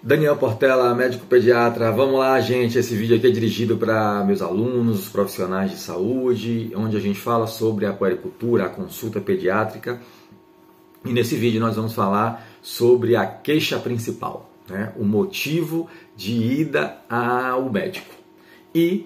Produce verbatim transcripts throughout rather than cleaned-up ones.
Daniel Portela, médico pediatra. Vamos lá, gente. Esse vídeo aqui é dirigido para meus alunos, os profissionais de saúde, onde a gente fala sobre a puericultura, a consulta pediátrica. E nesse vídeo nós vamos falar sobre a queixa principal, né? O motivo de ida ao médico e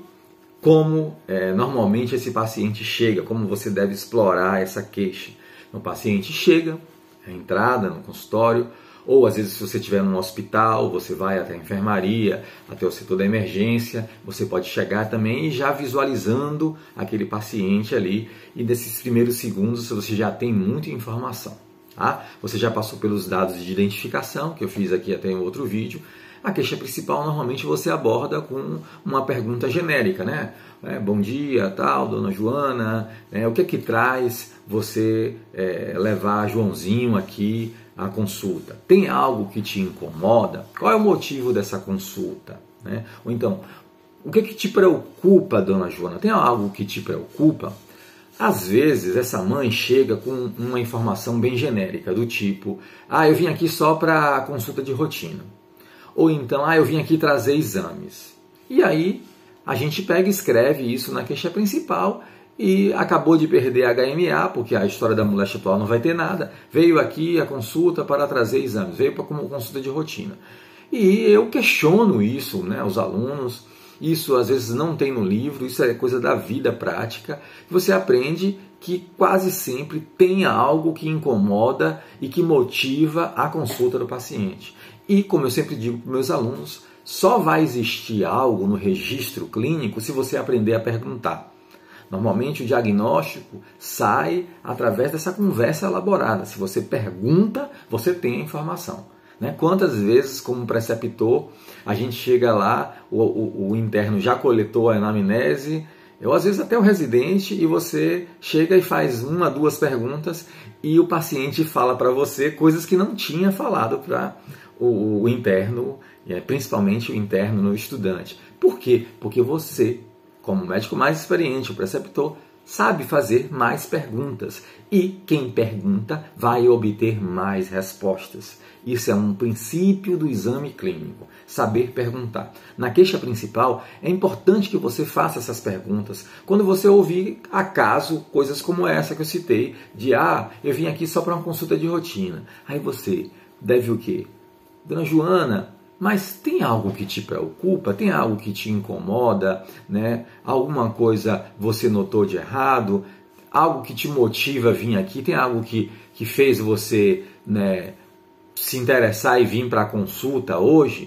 como é, normalmente esse paciente chega, como você deve explorar essa queixa. O paciente chega, a entrada no consultório, ou às vezes se você estiver num hospital, você vai até a enfermaria, até o setor da emergência, você pode chegar também já visualizando aquele paciente ali, e nesses primeiros segundos você já tem muita informação. Tá? Você já passou pelos dados de identificação, que eu fiz aqui até em outro vídeo. A queixa principal normalmente você aborda com uma pergunta genérica, né? É, bom dia, tal, dona Joana, é, o que é que traz você é, levar Joãozinho aqui à consulta? Tem algo que te incomoda? Qual é o motivo dessa consulta? Né? Ou então, o que é que te preocupa, dona Joana? Tem algo que te preocupa? Às vezes essa mãe chega com uma informação bem genérica, do tipo, ah, eu vim aqui só para consulta de rotina. Ou então, ah, eu vim aqui trazer exames. E aí a gente pega e escreve isso na queixa principal e acabou de perder a H M A, porque a história da moléstia atual não vai ter nada. Veio aqui a consulta para trazer exames, veio para como consulta de rotina. E eu questiono isso, né, os alunos. Isso às vezes não tem no livro, isso é coisa da vida prática. Você aprende que quase sempre tem algo que incomoda e que motiva a consulta do paciente. E, como eu sempre digo para meus alunos, só vai existir algo no registro clínico se você aprender a perguntar. Normalmente o diagnóstico sai através dessa conversa elaborada. Se você pergunta, você tem a informação. Né? Quantas vezes, como preceptor, a gente chega lá, o, o, o interno já coletou a anamnese, ou às vezes até o residente, e você chega e faz uma, duas perguntas e o paciente fala para você coisas que não tinha falado para o, o interno, principalmente o interno no estudante. Por quê? Porque você, como médico mais experiente, o preceptor, sabe fazer mais perguntas. E quem pergunta vai obter mais respostas. Isso é um princípio do exame clínico, saber perguntar. Na queixa principal, é importante que você faça essas perguntas quando você ouvir, acaso, coisas como essa que eu citei, de, ah, eu vim aqui só para uma consulta de rotina. Aí você deve o quê? Dona Joana, mas tem algo que te preocupa? Tem algo que te incomoda? Né? Alguma coisa você notou de errado? Algo que te motiva a vir aqui? Tem algo que, que fez você, né, se interessar e vir para a consulta hoje?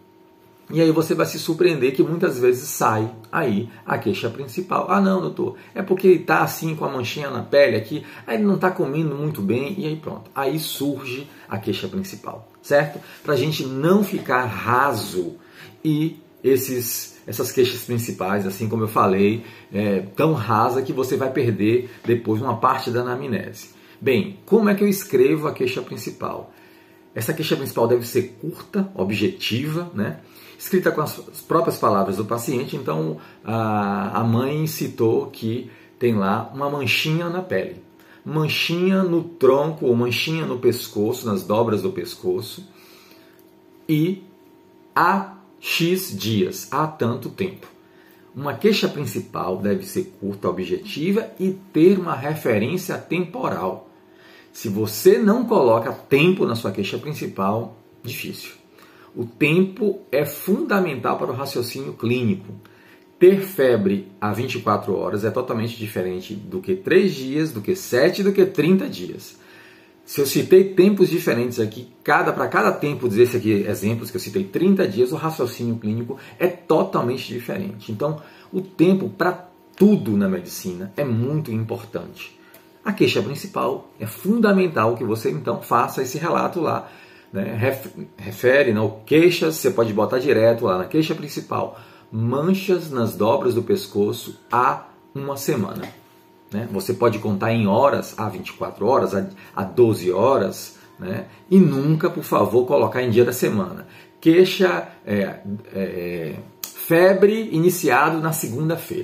E aí você vai se surpreender que muitas vezes sai aí a queixa principal. Ah, não, doutor, é porque ele está assim com a manchinha na pele aqui, aí ele não está comendo muito bem, e aí pronto. Aí surge a queixa principal, certo? Para a gente não ficar raso e esses, essas queixas principais, assim como eu falei, é, tão rasa que você vai perder depois uma parte da anamnese. Bem, como é que eu escrevo a queixa principal? Essa queixa principal deve ser curta, objetiva, né? Escrita com as próprias palavras do paciente. Então, a, a mãe citou que tem lá uma manchinha na pele, manchinha no tronco ou manchinha no pescoço, nas dobras do pescoço, e há X dias, há tanto tempo. Uma queixa principal deve ser curta, objetiva e ter uma referência temporal. Se você não coloca tempo na sua queixa principal, difícil. O tempo é fundamental para o raciocínio clínico. Ter febre a vinte e quatro horas é totalmente diferente do que três dias, do que sete, do que trinta dias. Se eu citei tempos diferentes aqui, cada, para cada tempo desse aqui, exemplos que eu citei, trinta dias, o raciocínio clínico é totalmente diferente. Então, o tempo para tudo na medicina é muito importante. A queixa principal é fundamental que você então faça esse relato lá. Né? Refere, não, queixas, você pode botar direto lá na queixa principal. Manchas nas dobras do pescoço há uma semana. Né? Você pode contar em horas, há vinte e quatro horas, há doze horas, né? E nunca, por favor, colocar em dia da semana. Queixa, é, é, febre iniciado na segunda-feira.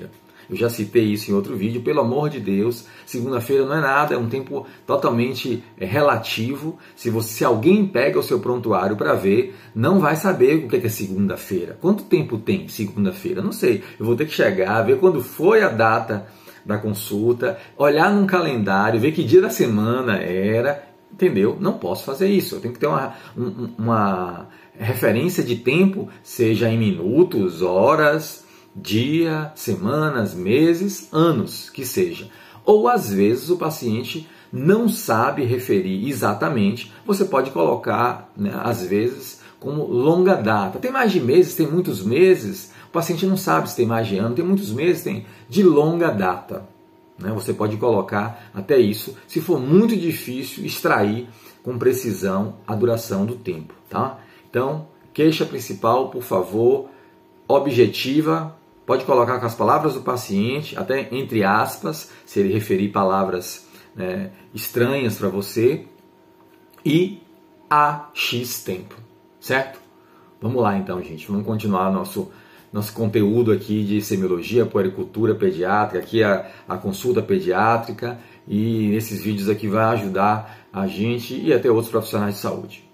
Eu já citei isso em outro vídeo. Pelo amor de Deus, segunda-feira não é nada, é um tempo totalmente relativo. Se, você, se alguém pega o seu prontuário para ver, não vai saber o que é segunda-feira. Quanto tempo tem segunda-feira? Não sei. Eu vou ter que chegar, ver quando foi a data da consulta, olhar num calendário, ver que dia da semana era, entendeu? Não posso fazer isso. Eu tenho que ter uma, uma referência de tempo, seja em minutos, horas, dia, semanas, meses, anos, que seja. Ou às vezes o paciente não sabe referir exatamente, você pode colocar, né, às vezes, como longa data. Tem mais de meses, tem muitos meses, o paciente não sabe se tem mais de ano, tem muitos meses, tem de longa data. Né? Você pode colocar até isso, se for muito difícil extrair com precisão a duração do tempo. Tá? Então, queixa principal, por favor, objetiva, pode colocar com as palavras do paciente, até entre aspas, se ele referir palavras, né, estranhas para você, e a X tempo, certo? Vamos lá então, gente, vamos continuar nosso, nosso conteúdo aqui de semiologia, puericultura pediátrica, aqui a, a consulta pediátrica, e esses vídeos aqui vai ajudar a gente e até outros profissionais de saúde.